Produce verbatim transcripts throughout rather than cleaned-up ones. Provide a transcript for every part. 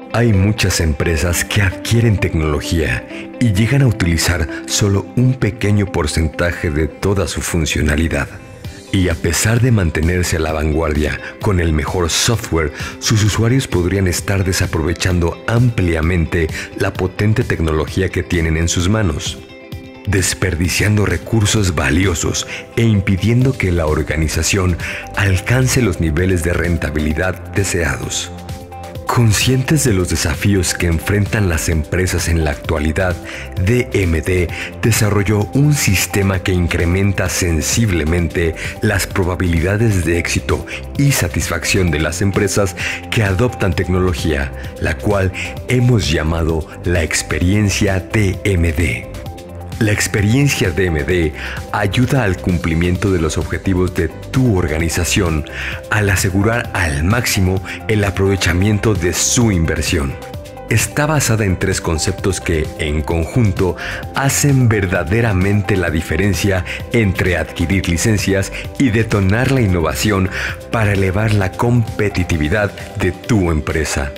Hay muchas empresas que adquieren tecnología y llegan a utilizar solo un pequeño porcentaje de toda su funcionalidad. Y a pesar de mantenerse a la vanguardia con el mejor software, sus usuarios podrían estar desaprovechando ampliamente la potente tecnología que tienen en sus manos, desperdiciando recursos valiosos e impidiendo que la organización alcance los niveles de rentabilidad deseados. Conscientes de los desafíos que enfrentan las empresas en la actualidad, D M D desarrolló un sistema que incrementa sensiblemente las probabilidades de éxito y satisfacción de las empresas que adoptan tecnología, la cual hemos llamado la experiencia D M D. La experiencia D M D ayuda al cumplimiento de los objetivos de tu organización al asegurar al máximo el aprovechamiento de su inversión. Está basada en tres conceptos que, en conjunto, hacen verdaderamente la diferencia entre adquirir licencias y detonar la innovación para elevar la competitividad de tu empresa.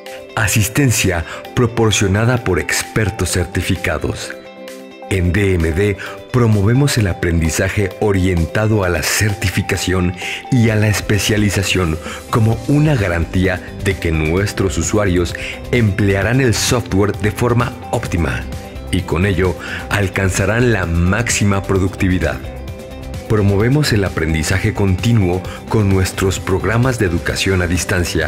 Asistencia proporcionada por expertos certificados. En D M D promovemos el aprendizaje orientado a la certificación y a la especialización como una garantía de que nuestros usuarios emplearán el software de forma óptima y con ello alcanzarán la máxima productividad. Promovemos el aprendizaje continuo con nuestros programas de educación a distancia,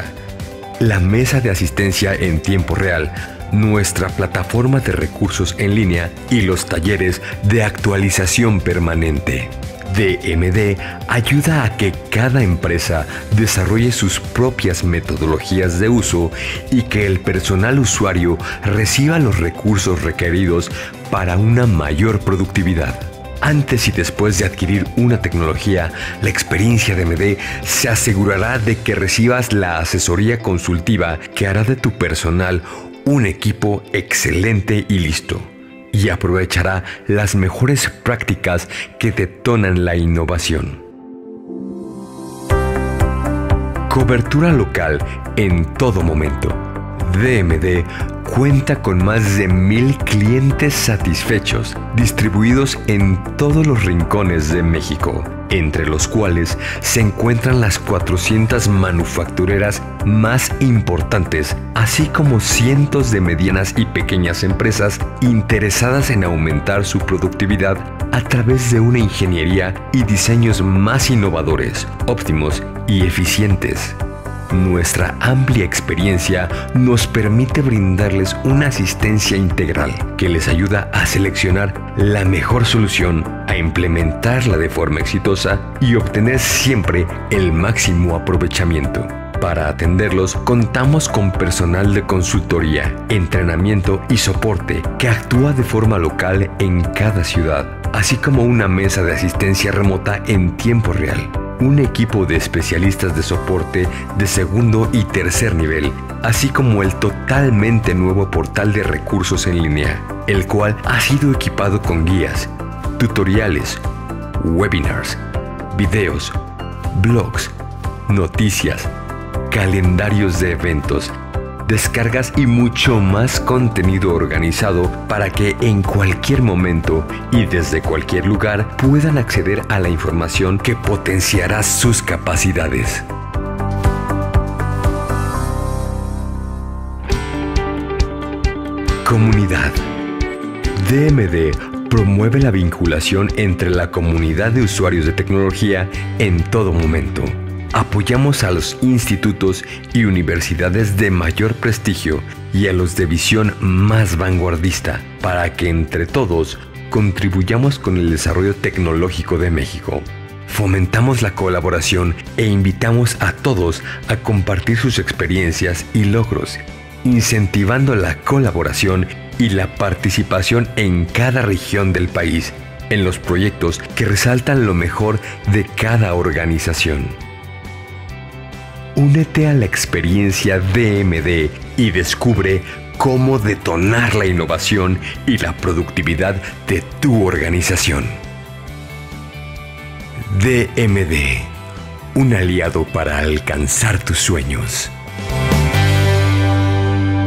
la mesa de asistencia en tiempo real, nuestra plataforma de recursos en línea y los talleres de actualización permanente. D M D ayuda a que cada empresa desarrolle sus propias metodologías de uso y que el personal usuario reciba los recursos requeridos para una mayor productividad. Antes y después de adquirir una tecnología, la experiencia D M D se asegurará de que recibas la asesoría consultiva que hará de tu personal un equipo excelente y listo, y aprovechará las mejores prácticas que detonan la innovación. Cobertura local en todo momento. D M D cuenta con más de mil clientes satisfechos distribuidos en todos los rincones de México, entre los cuales se encuentran las cuatrocientas manufactureras más importantes, así como cientos de medianas y pequeñas empresas interesadas en aumentar su productividad a través de una ingeniería y diseños más innovadores, óptimos y eficientes. Nuestra amplia experiencia nos permite brindarles una asistencia integral que les ayuda a seleccionar la mejor solución, a implementarla de forma exitosa y obtener siempre el máximo aprovechamiento. Para atenderlos, contamos con personal de consultoría, entrenamiento y soporte que actúa de forma local en cada ciudad, así como una mesa de asistencia remota en tiempo real, un equipo de especialistas de soporte de segundo y tercer nivel, así como el totalmente nuevo portal de recursos en línea, el cual ha sido equipado con guías, tutoriales, webinars, videos, blogs, noticias, calendarios de eventos, descargas y mucho más contenido organizado para que en cualquier momento y desde cualquier lugar puedan acceder a la información que potenciará sus capacidades. Comunidad. D M D promueve la vinculación entre la comunidad de usuarios de tecnología en todo momento. Apoyamos a los institutos y universidades de mayor prestigio y a los de visión más vanguardista para que entre todos contribuyamos con el desarrollo tecnológico de México. Fomentamos la colaboración e invitamos a todos a compartir sus experiencias y logros, incentivando la colaboración y la participación en cada región del país, en los proyectos que resaltan lo mejor de cada organización. Únete a la experiencia D M D y descubre cómo detonar la innovación y la productividad de tu organización. D M D, un aliado para alcanzar tus sueños.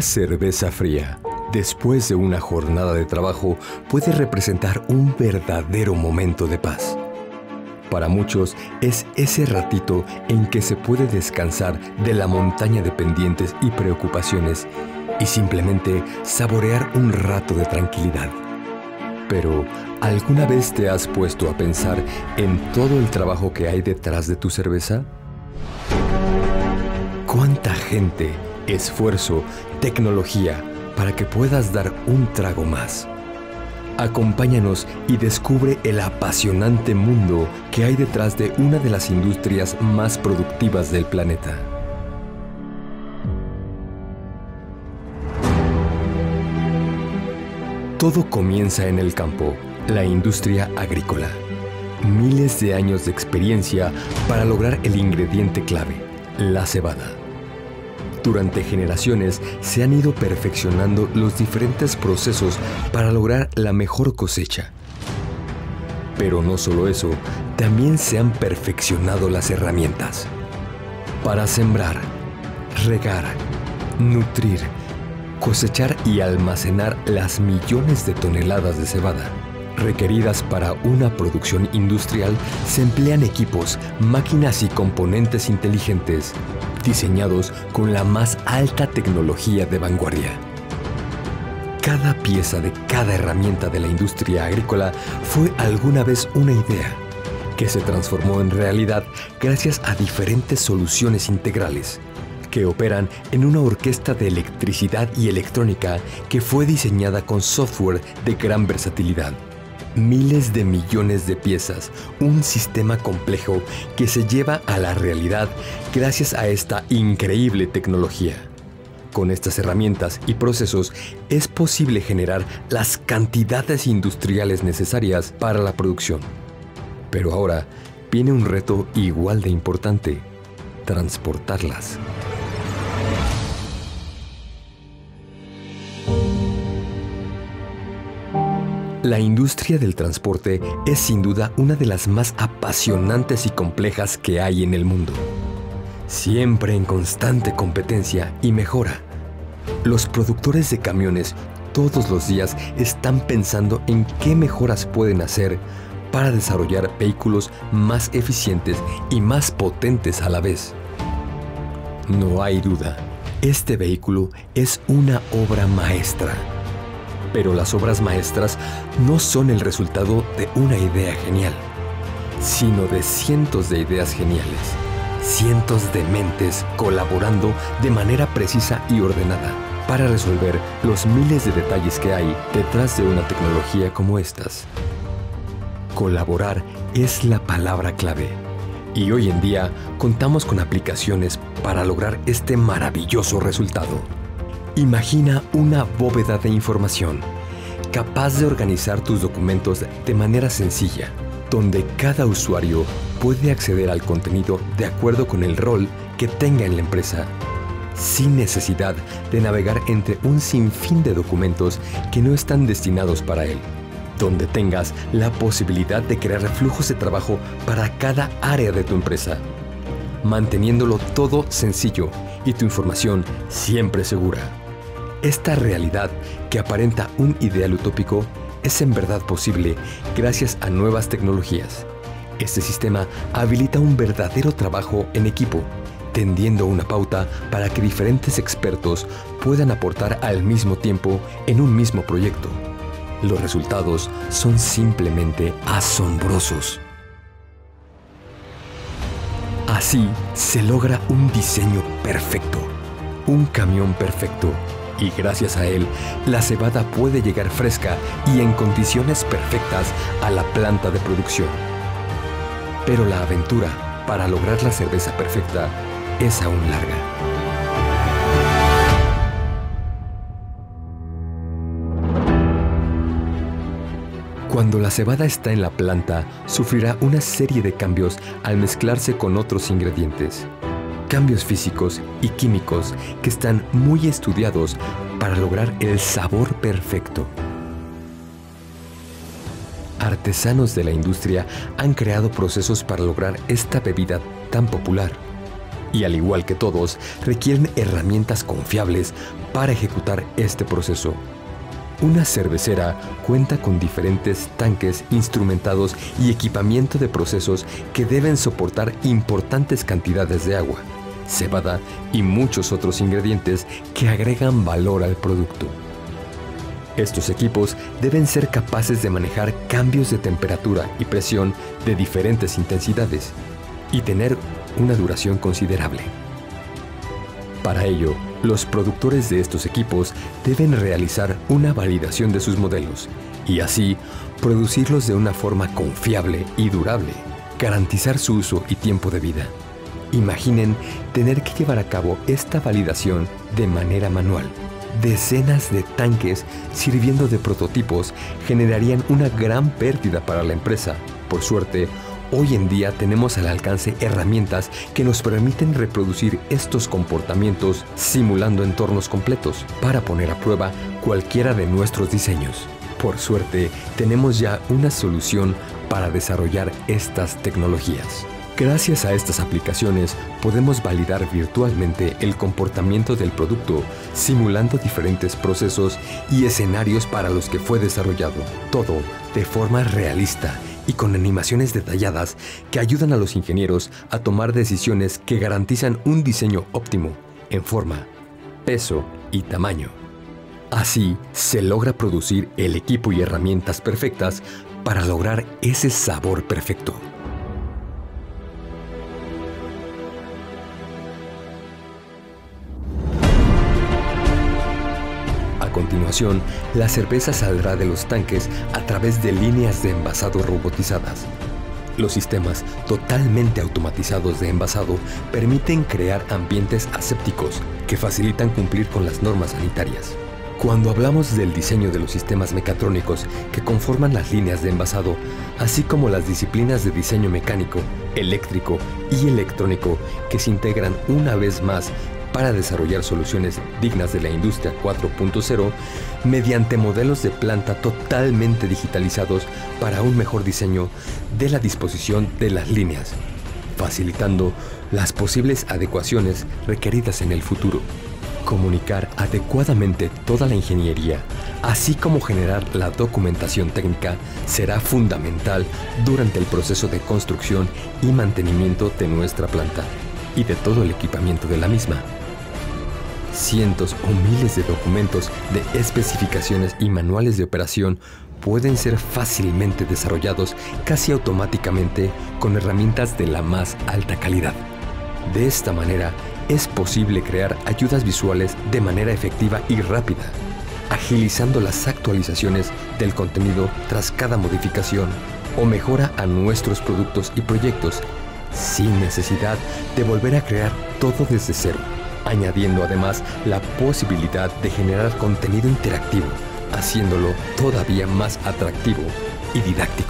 cerveza fría, después de una jornada de trabajo, puede representar un verdadero momento de paz. Para muchos es ese ratito en que se puede descansar de la montaña de pendientes y preocupaciones y simplemente saborear un rato de tranquilidad. Pero, ¿alguna vez te has puesto a pensar en todo el trabajo que hay detrás de tu cerveza? ¿Cuánta gente, esfuerzo, tecnología para que puedas dar un trago más? Acompáñanos y descubre el apasionante mundo que hay detrás de una de las industrias más productivas del planeta. Todo comienza en el campo, la industria agrícola. Miles de años de experiencia para lograr el ingrediente clave, la cebada. Durante generaciones se han ido perfeccionando los diferentes procesos para lograr la mejor cosecha. Pero no solo eso, también se han perfeccionado las herramientas para sembrar, regar, nutrir, cosechar y almacenar las millones de toneladas de cebada requeridas para una producción industrial. Se emplean equipos, máquinas y componentes inteligentes diseñados con la más alta tecnología de vanguardia. Cada pieza de cada herramienta de la industria agrícola fue alguna vez una idea que se transformó en realidad gracias a diferentes soluciones integrales que operan en una orquesta de electricidad y electrónica que fue diseñada con software de gran versatilidad. Miles de millones de piezas, un sistema complejo que se lleva a la realidad gracias a esta increíble tecnología. Con estas herramientas y procesos es posible generar las cantidades industriales necesarias para la producción. Pero ahora viene un reto igual de importante: transportarlas. La industria del transporte es sin duda una de las más apasionantes y complejas que hay en el mundo. Siempre en constante competencia y mejora. Los productores de camiones todos los días están pensando en qué mejoras pueden hacer para desarrollar vehículos más eficientes y más potentes a la vez. No hay duda, este vehículo es una obra maestra. Pero las obras maestras no son el resultado de una idea genial, sino de cientos de ideas geniales, cientos de mentes colaborando de manera precisa y ordenada para resolver los miles de detalles que hay detrás de una tecnología como estas. Colaborar es la palabra clave, y hoy en día contamos con aplicaciones para lograr este maravilloso resultado. Imagina una bóveda de información, capaz de organizar tus documentos de manera sencilla, donde cada usuario puede acceder al contenido de acuerdo con el rol que tenga en la empresa, sin necesidad de navegar entre un sinfín de documentos que no están destinados para él, donde tengas la posibilidad de crear flujos de trabajo para cada área de tu empresa, manteniéndolo todo sencillo y tu información siempre segura. Esta realidad, que aparenta un ideal utópico, es en verdad posible gracias a nuevas tecnologías. Este sistema habilita un verdadero trabajo en equipo, tendiendo una pauta para que diferentes expertos puedan aportar al mismo tiempo en un mismo proyecto. Los resultados son simplemente asombrosos. Así se logra un diseño perfecto, un camión perfecto, y gracias a él, la cebada puede llegar fresca y en condiciones perfectas a la planta de producción. Pero la aventura para lograr la cerveza perfecta es aún larga. Cuando la cebada está en la planta, sufrirá una serie de cambios al mezclarse con otros ingredientes. Cambios físicos y químicos que están muy estudiados para lograr el sabor perfecto. Artesanos de la industria han creado procesos para lograr esta bebida tan popular. y al igual que todos, requieren herramientas confiables para ejecutar este proceso. Una cervecera cuenta con diferentes tanques instrumentados y equipamiento de procesos que deben soportar importantes cantidades de agua, cebada y muchos otros ingredientes que agregan valor al producto. Estos equipos deben ser capaces de manejar cambios de temperatura y presión de diferentes intensidades y tener una duración considerable. Para ello, los productores de estos equipos deben realizar una validación de sus modelos y así producirlos de una forma confiable y durable, garantizar su uso y tiempo de vida. Imaginen tener que llevar a cabo esta validación de manera manual. Decenas de tanques sirviendo de prototipos generarían una gran pérdida para la empresa. Por suerte, hoy en día tenemos al alcance herramientas que nos permiten reproducir estos comportamientos simulando entornos completos para poner a prueba cualquiera de nuestros diseños. Por suerte, tenemos ya una solución para desarrollar estas tecnologías. Gracias a estas aplicaciones podemos validar virtualmente el comportamiento del producto, simulando diferentes procesos y escenarios para los que fue desarrollado, todo de forma realista y con animaciones detalladas que ayudan a los ingenieros a tomar decisiones que garantizan un diseño óptimo en forma, peso y tamaño. Así se logra producir el equipo y herramientas perfectas para lograr ese sabor perfecto. A continuación, la cerveza saldrá de los tanques a través de líneas de envasado robotizadas. Los sistemas totalmente automatizados de envasado permiten crear ambientes asépticos que facilitan cumplir con las normas sanitarias. Cuando hablamos del diseño de los sistemas mecatrónicos que conforman las líneas de envasado, así como las disciplinas de diseño mecánico, eléctrico y electrónico que se integran una vez más para desarrollar soluciones dignas de la industria cuatro punto cero mediante modelos de planta totalmente digitalizados para un mejor diseño de la disposición de las líneas, facilitando las posibles adecuaciones requeridas en el futuro. Comunicar adecuadamente toda la ingeniería, así como generar la documentación técnica, será fundamental durante el proceso de construcción y mantenimiento de nuestra planta y de todo el equipamiento de la misma. Cientos o miles de documentos de especificaciones y manuales de operación pueden ser fácilmente desarrollados casi automáticamente con herramientas de la más alta calidad. De esta manera, es posible crear ayudas visuales de manera efectiva y rápida, agilizando las actualizaciones del contenido tras cada modificación o mejora a nuestros productos y proyectos, sin necesidad de volver a crear todo desde cero, añadiendo además la posibilidad de generar contenido interactivo, haciéndolo todavía más atractivo y didáctico.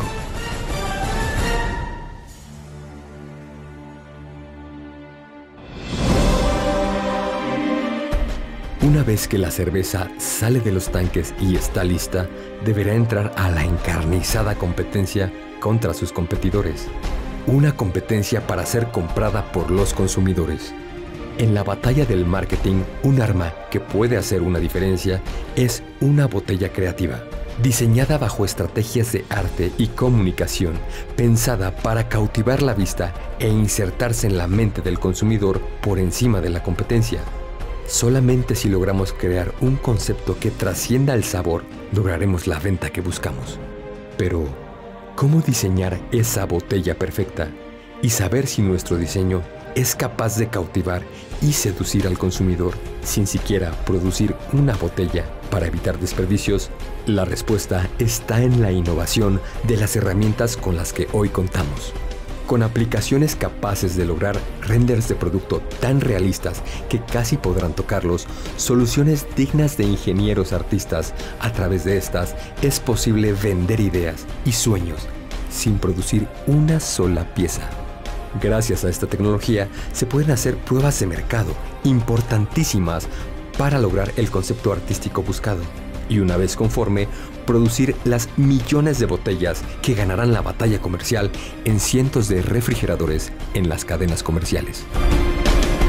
Una vez que la cerveza sale de los tanques y está lista, deberá entrar a la encarnizada competencia contra sus competidores. Una competencia para ser comprada por los consumidores. En la batalla del marketing, un arma que puede hacer una diferencia es una botella creativa, diseñada bajo estrategias de arte y comunicación, pensada para cautivar la vista e insertarse en la mente del consumidor por encima de la competencia. Solamente si logramos crear un concepto que trascienda el sabor, lograremos la venta que buscamos. Pero, ¿cómo diseñar esa botella perfecta y saber si nuestro diseño es capaz de cautivar y seducir al consumidor sin siquiera producir una botella para evitar desperdicios? La respuesta está en la innovación de las herramientas con las que hoy contamos. Con aplicaciones capaces de lograr renders de producto tan realistas que casi podrán tocarlos, soluciones dignas de ingenieros artistas, a través de estas es posible vender ideas y sueños sin producir una sola pieza. Gracias a esta tecnología se pueden hacer pruebas de mercado importantísimas para lograr el concepto artístico buscado y, una vez conforme, producir las millones de botellas que ganarán la batalla comercial en cientos de refrigeradores en las cadenas comerciales.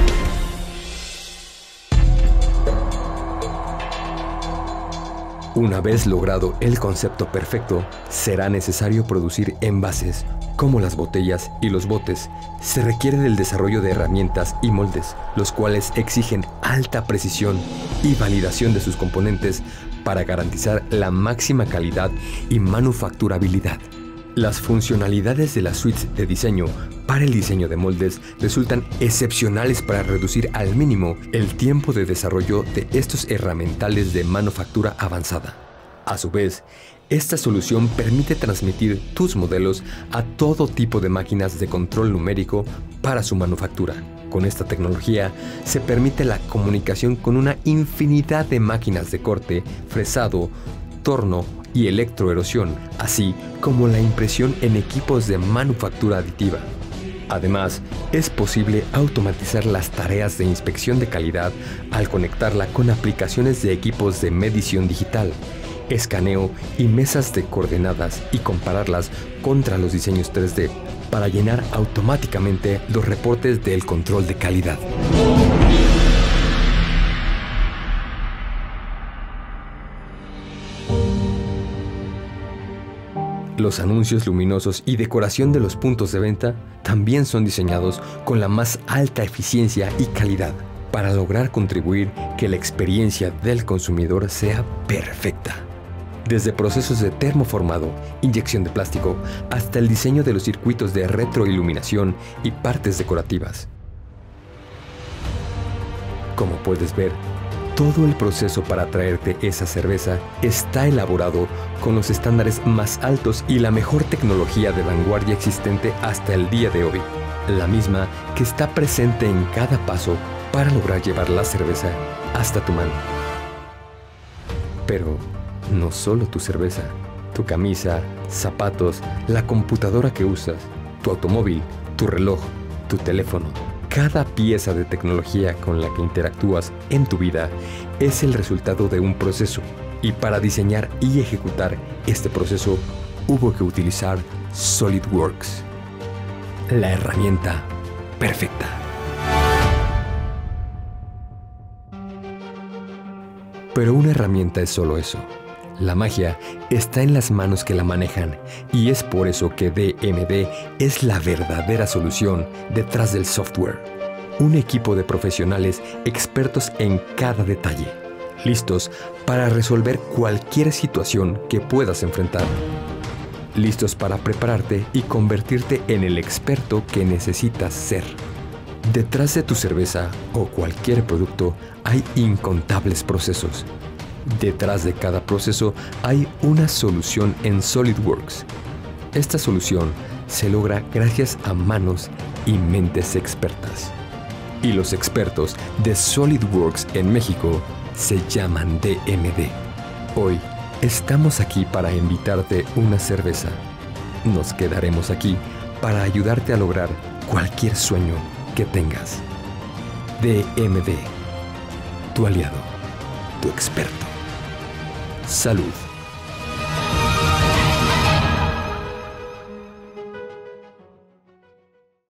Una vez logrado el concepto perfecto, será necesario producir envases, como las botellas y los botes. Se requiere del desarrollo de herramientas y moldes, los cuales exigen alta precisión y validación de sus componentes para garantizar la máxima calidad y manufacturabilidad. Las funcionalidades de las suites de diseño para el diseño de moldes resultan excepcionales para reducir al mínimo el tiempo de desarrollo de estos herramientales de manufactura avanzada. A su vez, esta solución permite transmitir tus modelos a todo tipo de máquinas de control numérico para su manufactura. Con esta tecnología se permite la comunicación con una infinidad de máquinas de corte, fresado, torno y electroerosión, así como la impresión en equipos de manufactura aditiva. Además, es posible automatizar las tareas de inspección de calidad al conectarla con aplicaciones de equipos de medición digital, escaneo y mesas de coordenadas y compararlas contra los diseños tres D para llenar automáticamente los reportes del control de calidad. Los anuncios luminosos y decoración de los puntos de venta también son diseñados con la más alta eficiencia y calidad para lograr contribuir que la experiencia del consumidor sea perfecta. Desde procesos de termoformado, inyección de plástico, hasta el diseño de los circuitos de retroiluminación y partes decorativas. Como puedes ver, todo el proceso para traerte esa cerveza está elaborado con los estándares más altos y la mejor tecnología de vanguardia existente hasta el día de hoy, la misma que está presente en cada paso para lograr llevar la cerveza hasta tu mano. Pero no solo tu cerveza, tu camisa, zapatos, la computadora que usas, tu automóvil, tu reloj, tu teléfono. Cada pieza de tecnología con la que interactúas en tu vida es el resultado de un proceso, y para diseñar y ejecutar este proceso hubo que utilizar SolidWorks, la herramienta perfecta. Pero una herramienta es solo eso. La magia está en las manos que la manejan, y es por eso que D M D es la verdadera solución detrás del software. Un equipo de profesionales expertos en cada detalle, listos para resolver cualquier situación que puedas enfrentar. Listos para prepararte y convertirte en el experto que necesitas ser. Detrás de tu cerveza o cualquier producto hay incontables procesos. Detrás de cada proceso hay una solución en SolidWorks. Esta solución se logra gracias a manos y mentes expertas. Y los expertos de SolidWorks en México se llaman D M D. Hoy estamos aquí para invitarte una cerveza. Nos quedaremos aquí para ayudarte a lograr cualquier sueño que tengas. D M D, tu aliado, tu experto. Salud.